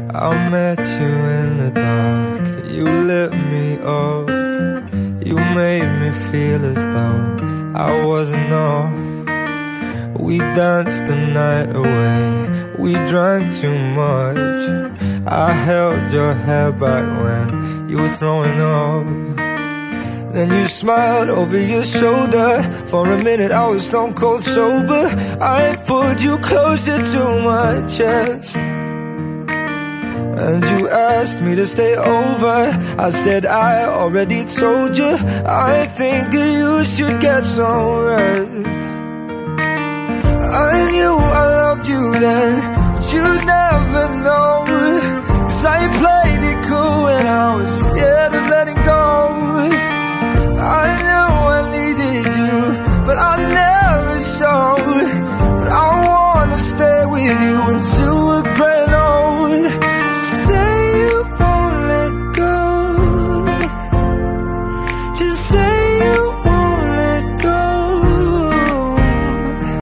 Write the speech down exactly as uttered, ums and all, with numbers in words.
I met you in the dark, you lit me up. You made me feel as though I wasn't off. We danced the night away, we drank too much. I held your hair back when you were throwing up. Then you smiled over your shoulder. For a minute I was stone cold sober. I pulled you closer to my chest, and you asked me to stay over. I said I already told you, I think that you should get some rest. I knew I loved you then, but you'd never know